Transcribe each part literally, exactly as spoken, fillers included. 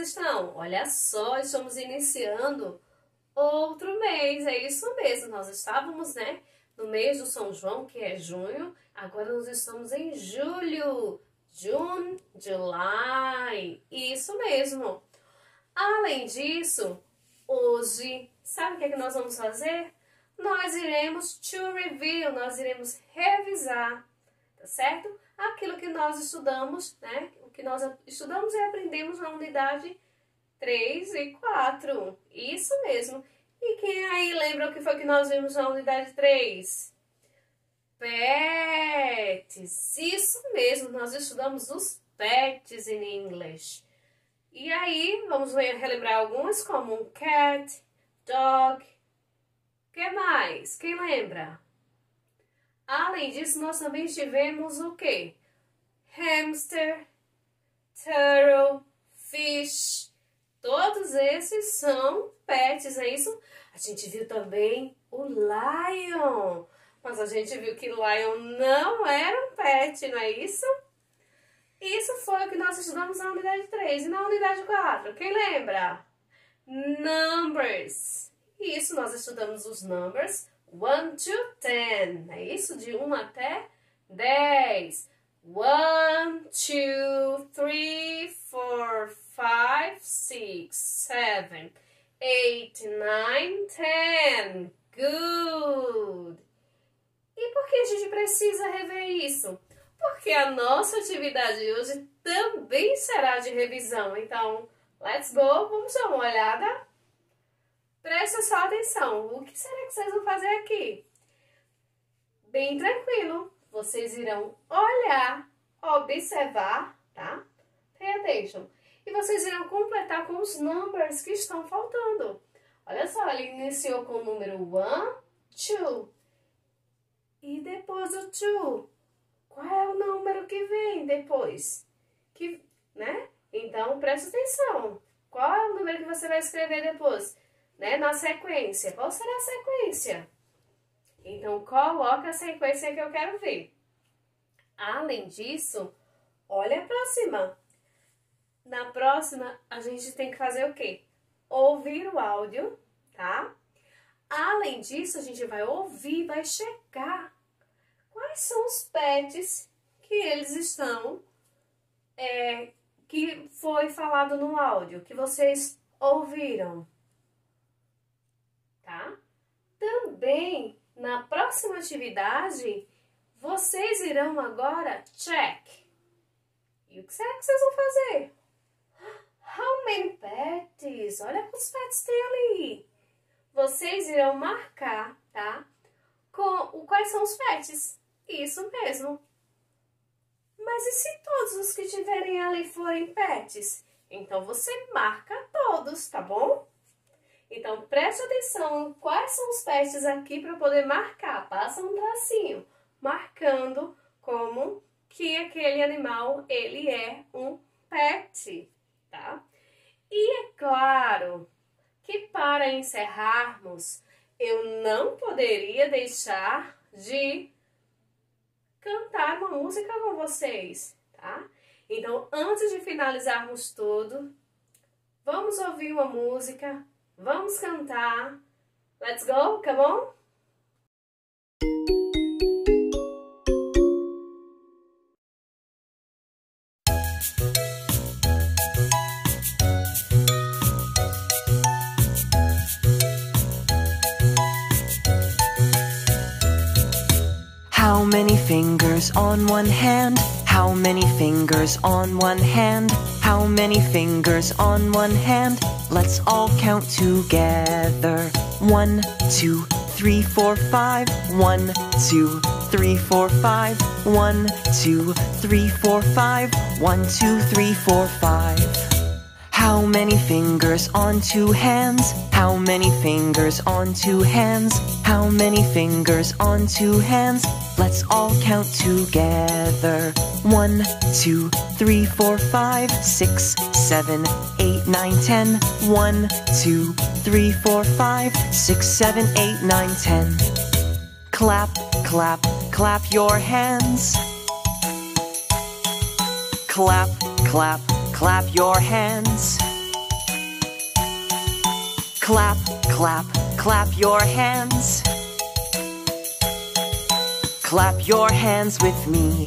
estão? Olha só, estamos iniciando outro mês, é isso mesmo. Nós estávamos, né, no mês do São João, que é junho, agora nós estamos em julho. June, July, isso mesmo. Além disso, hoje, sabe o que é que nós vamos fazer? Nós iremos to review, nós iremos revisar, tá certo? Aquilo que nós estudamos, né? O que nós estudamos e aprendemos na unidade três e quatro. Isso mesmo. E quem aí lembra o que foi que nós vimos na unidade três? Pets. Isso mesmo, nós estudamos os pets em inglês. E aí, vamos relembrar algumas, como um cat, dog. O que mais? Quem lembra? Além disso, nós também tivemos o quê? Hamster, turtle, fish. Todos esses são pets, é isso? A gente viu também o lion. Mas a gente viu que lion não era um pet, não é isso? Isso foi o que nós estudamos na unidade três. E na unidade quatro, quem lembra? Numbers. Isso, nós estudamos os numbers one to ten. É isso? De um até dez. one, two, three, four, five, six, seven, eight, nine, ten. Good. E por que a gente precisa rever isso? Porque a nossa atividade de hoje também será de revisão. Então, let's go, vamos dar uma olhada. Presta só atenção. O que será que vocês vão fazer aqui? Bem tranquilo. Vocês irão olhar, observar, tá? Pay attention. E vocês irão completar com os numbers que estão faltando. Olha só, ele iniciou com o número one, two. E depois do two, qual é o número que vem depois? Que, né? Então, presta atenção. Qual é o número que você vai escrever depois? Né? Na sequência. Qual será a sequência? Então, coloca a sequência que eu quero ver. Além disso, olha a próxima. Na próxima, a gente tem que fazer o quê? Ouvir o áudio, tá? Além disso, a gente vai ouvir, vai checar quais são os pets que eles estão, é, que foi falado no áudio, que vocês ouviram, tá? Também, na próxima atividade, vocês irão agora check. E o que será que vocês vão fazer? How many pets? Olha quantos pets tem ali. Vocês irão marcar, tá? Com, quais são os pets? Isso mesmo. Mas e se todos os que tiverem ali forem pets? Então, você marca todos, tá bom? Então, preste atenção quais são os pets aqui para poder marcar. Passa um tracinho, marcando como que aquele animal, ele é um pet, tá? E é claro que para encerrarmos, eu não poderia deixar de cantar uma música com vocês, tá? Então, antes de finalizarmos tudo, vamos ouvir uma música, vamos cantar. Let's go, come on! How many fingers on one hand? How many fingers on one hand? How many fingers on one hand? Let's all count together. One, two, three, four, five. One, two, three, four, five. One, two, three, four, five. One, two, three, four, five. How many fingers on two hands? How many fingers on two hands? How many fingers on two hands? Let's all count together. One, two, three, four, five, six, seven, eight, nine, ten. One, two, three, four, five, six, seven, eight, nine, ten. Clap, clap, clap your hands. Clap, clap, clap your hands. Clap, clap, clap your hands. Clap your hands with me.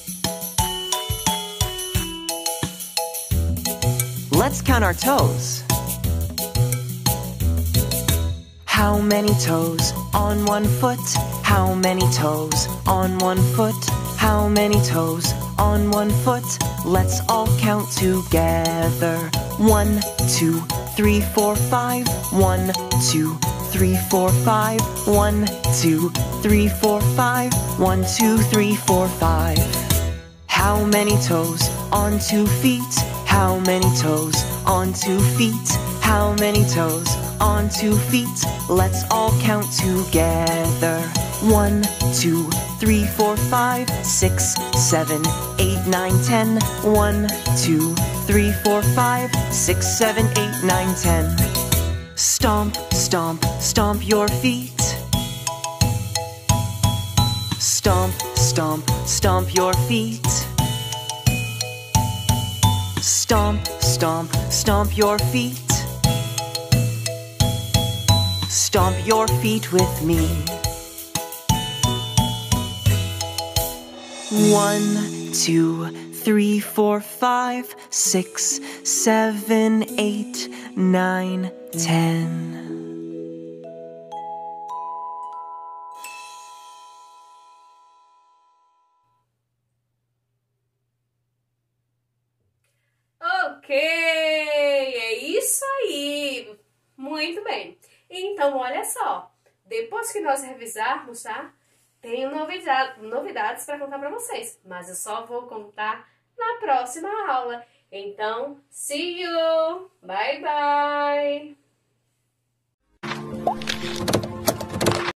Let's count our toes. How many toes on one foot? How many toes on one foot? How many toes on one foot? Let's all count together. One, two, three, four, five. One, two, three, four, five. One, two, three, four, five. One, two, three, four, five. How many toes on two feet? How many toes on two feet? How many toes on two feet? Let's all count together. One, two, three, four, five, six, seven, eight, nine, ten. One, two, three, four, five, six, seven, eight, nine, ten. Stomp, stomp, stomp your feet. Stomp, stomp, stomp your feet. Stomp, stomp, stomp your feet. Stomp your feet with me. One, two, three, four, five, six, seven, eight, nine, ten. Ok, é isso aí. Muito bem. Então, olha só. Depois que nós revisarmos, tá? Tenho novidade, novidades para contar para vocês. Mas eu só vou contar na próxima aula. Então, see you. Bye, bye.